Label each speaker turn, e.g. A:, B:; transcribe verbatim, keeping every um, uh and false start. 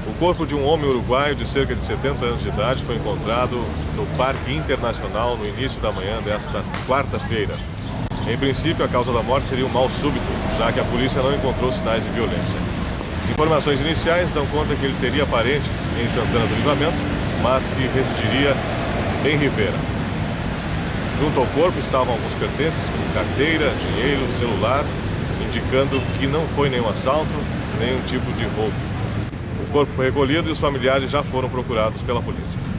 A: O corpo de um homem uruguaio de cerca de setenta anos de idade foi encontrado no Parque Internacional no início da manhã desta quarta-feira. Em princípio, a causa da morte seria um mal súbito, já que a polícia não encontrou sinais de violência. Informações iniciais dão conta que ele teria parentes em Santana do Livramento, mas que residiria em Rivera. Junto ao corpo estavam alguns pertences, como carteira, dinheiro, celular, indicando que não foi nenhum assalto, nenhum tipo de roubo. O corpo foi recolhido e os familiares já foram procurados pela polícia.